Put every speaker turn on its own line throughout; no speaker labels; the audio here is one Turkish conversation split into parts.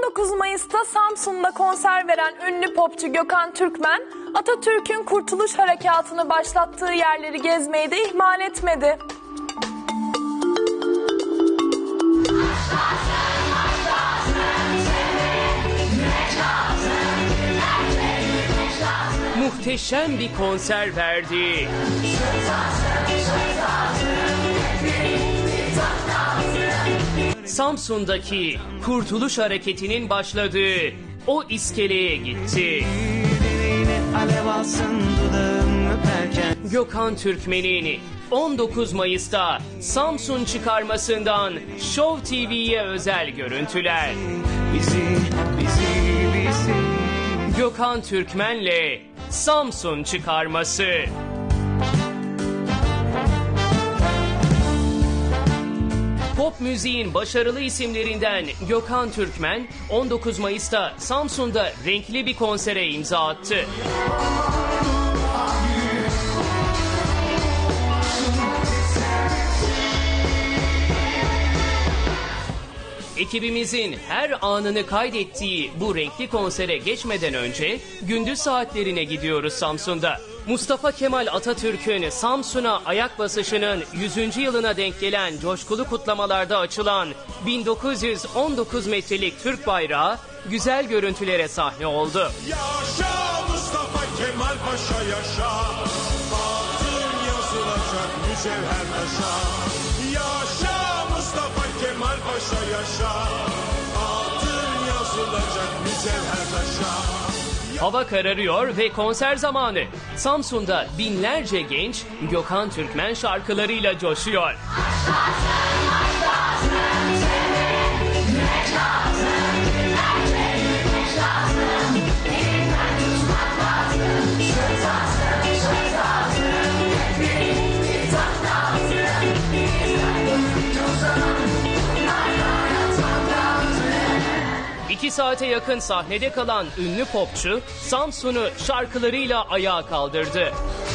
19 Mayıs'ta Samsun'da konser veren ünlü popçu Gökhan Türkmen, Atatürk'ün Kurtuluş Harekatı'nı başlattığı yerleri gezmeyi de ihmal etmedi.
Muhteşem bir konser verdi. Samsun'daki Kurtuluş Hareketi'nin başladığı o iskeleye gitti. Gökhan Türkmen'in 19 Mayıs'ta Samsun çıkarmasından Show TV'ye özel görüntüler. Gökhan Türkmen'le Samsun çıkarması. Pop müziğin başarılı isimlerinden Gökhan Türkmen 19 Mayıs'ta Samsun'da renkli bir konsere imza attı. Ekibimizin her anını kaydettiği bu renkli konsere geçmeden önce gündüz saatlerine gidiyoruz Samsun'da. Mustafa Kemal Atatürk'ün Samsun'a ayak basışının 100. yılına denk gelen coşkulu kutlamalarda açılan 1919 metrelik Türk bayrağı güzel görüntülere sahne oldu.
Yaşa Mustafa Kemal Paşa yaşa, altın yazılacak mücevher taşa. Yaşa Mustafa Kemal Paşa yaşa, altın yazılacak mücevher taşa.
Hava kararıyor ve konser zamanı. Samsun'da binlerce genç Gökhan Türkmen şarkılarıyla coşuyor. İki saate yakın sahnede kalan ünlü popçu Samsun'u şarkılarıyla ayağa kaldırdı.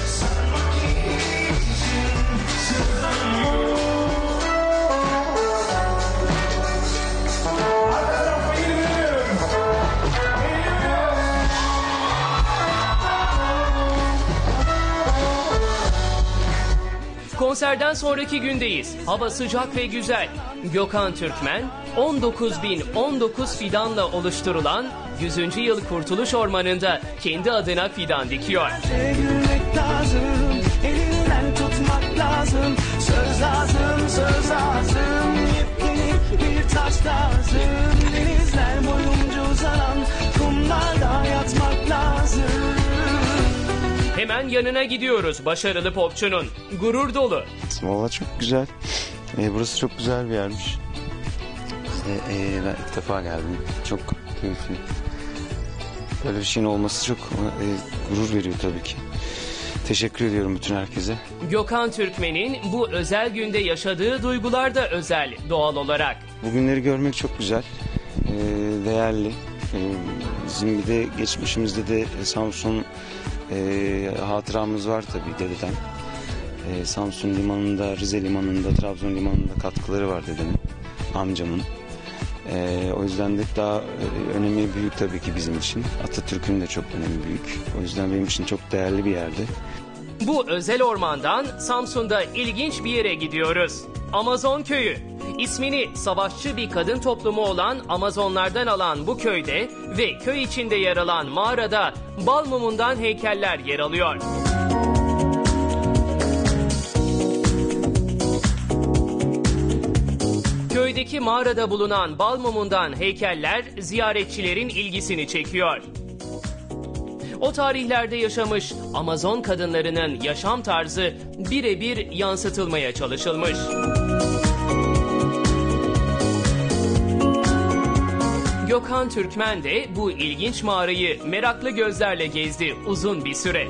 Konserden sonraki gündeyiz. Hava sıcak ve güzel. Gökhan Türkmen, 19.019 fidanla oluşturulan 100. yıl Kurtuluş Ormanı'nda kendi adına fidan dikiyor.
Elinden tutmak lazım, söz lazım, söz lazım. Yepyeni bir taş lazım, denizler boyunca uzanan kumlarda yatmak lazım.
Hemen yanına gidiyoruz başarılı popçunun. Gurur dolu.
Valla çok güzel. Burası çok güzel bir yermiş. Ben ilk defa geldim. Çok keyifli. Böyle bir şeyin olması çok gurur veriyor tabii ki. Teşekkür ediyorum bütün herkese.
Gökhan Türkmen'in bu özel günde yaşadığı duygular da özel doğal olarak.
Bugünleri görmek çok güzel. Değerli. Bizim bir de geçmişimizde de Samsun hatıramız var tabii dededen. Samsun limanında, Rize limanında, Trabzon limanında katkıları var dedemin, amcamın. O yüzden de daha önemi büyük tabii ki bizim için. Atatürk'ün de çok önemi büyük. O yüzden benim için çok değerli bir yerdi.
Bu özel ormandan Samsun'da ilginç bir yere gidiyoruz. Amazon Köyü. İsmini savaşçı bir kadın toplumu olan Amazonlardan alan bu köyde ve köy içinde yer alan mağarada bal mumundan heykeller yer alıyor. Köydeki mağarada bulunan bal mumundan heykeller ziyaretçilerin ilgisini çekiyor. O tarihlerde yaşamış Amazon kadınlarının yaşam tarzı birebir yansıtılmaya çalışılmış. Gökhan Türkmen de bu ilginç mağarayı meraklı gözlerle gezdi uzun bir süre.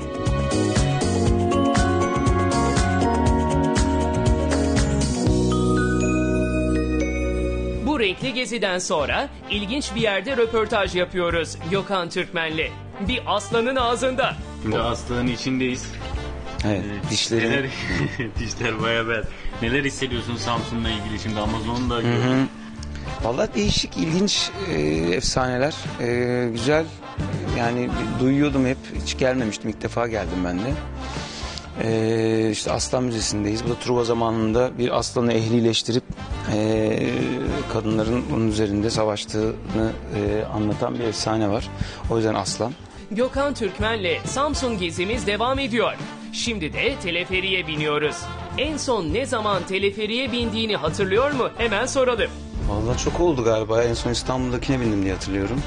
Bu renkli geziden sonra ilginç bir yerde röportaj yapıyoruz Gökhan Türkmen'le. Bir aslanın ağzında.
Şimdi aslanın içindeyiz.
Evet, dişleri.
Dişler bayağı ben. Neler hissediyorsun Samsun'la ilgili? Şimdi Amazon'u da gördüm.
Vallahi değişik, ilginç efsaneler. Güzel. Yani duyuyordum hep. Hiç gelmemiştim. İlk defa geldim ben de. İşte Aslan Müzesi'ndeyiz. Bu da Truva zamanında bir aslanı ehlileştirip kadınların bunun üzerinde savaştığını anlatan bir efsane var. O yüzden aslan.
Gökhan Türkmen'le Samsun gezimiz devam ediyor. Şimdi de teleferiye biniyoruz. En son ne zaman teleferiye bindiğini hatırlıyor mu? Hemen soralım.
Vallahi çok oldu galiba. En son İstanbul'dakine bindim diye hatırlıyorum.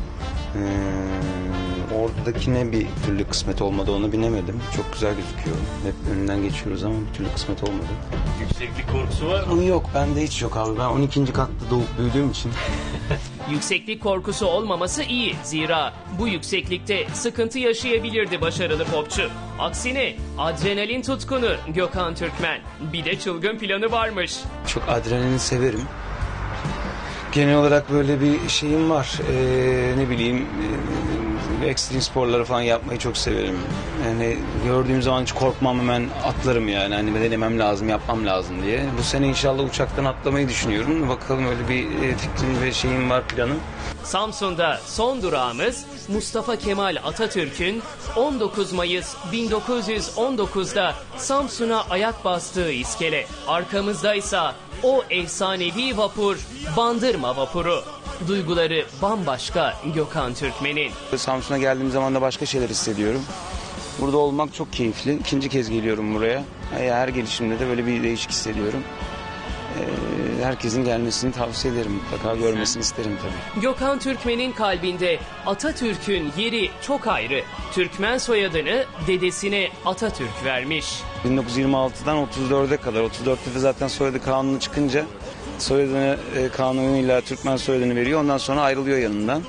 Oradakine bir türlü kısmet olmadı. Ona binemedim. Çok güzel gözüküyor. Hep önünden geçiyoruz ama bir türlü kısmet olmadı.
Yükseklik korkusu var mı?
Yok, bende hiç yok abi. Ben 12. katta doğup büyüdüğüm için.
Yükseklik korkusu olmaması iyi. Zira bu yükseklikte sıkıntı yaşayabilirdi başarılı popçu. Aksine adrenalin tutkunu Gökhan Türkmen. Bir de çılgın planı varmış.
Çok adrenalin severim. Genel olarak böyle bir şeyim var. Ne bileyim, ekstrem sporları falan yapmayı çok severim. Yani gördüğüm zaman hiç korkmam, hemen atlarım yani. Hani denemem lazım, yapmam lazım diye. Bu sene inşallah uçaktan atlamayı düşünüyorum. Bakalım, öyle bir fikrim ve şeyim var, planım.
Samsun'da son durağımız Mustafa Kemal Atatürk'ün 19 Mayıs 1919'da Samsun'a ayak bastığı iskele. Arkamızdaysa o efsanevi vapur, Bandırma vapuru. Duyguları bambaşka Gökhan Türkmen'in.
Samsun'a geldiğim zaman da başka şeyler hissediyorum. Burada olmak çok keyifli. İkinci kez geliyorum buraya. Her gelişimde de böyle bir değişik hissediyorum. Herkesin gelmesini tavsiye ederim. Mutlaka görmesini isterim tabii.
Gökhan Türkmen'in kalbinde Atatürk'ün yeri çok ayrı. Türkmen soyadını dedesine Atatürk vermiş.
1926'dan 34'e kadar. 34'te de zaten soyadı kanunu çıkınca soyadını kanunuyla Türkmen soyadını veriyor. Ondan sonra ayrılıyor yanından.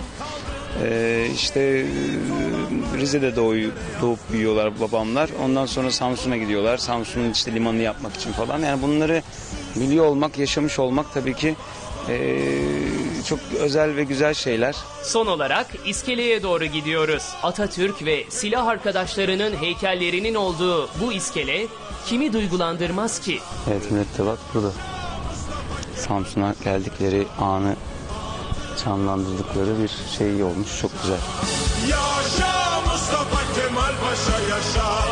İşte Rize'de doğup büyüyorlar babamlar. Ondan sonra Samsun'a gidiyorlar. Samsun'un işte limanını yapmak için falan. Yani bunları biliyor olmak, yaşamış olmak tabii ki çok özel ve güzel şeyler.
Son olarak iskeleye doğru gidiyoruz. Atatürk ve silah arkadaşlarının heykellerinin olduğu bu iskele kimi duygulandırmaz ki?
Evet, mürettebat burada. Samsun'a geldikleri anı canlandırdıkları bir şey olmuş. Çok güzel.
Yaşa Mustafa Kemal Paşa yaşa.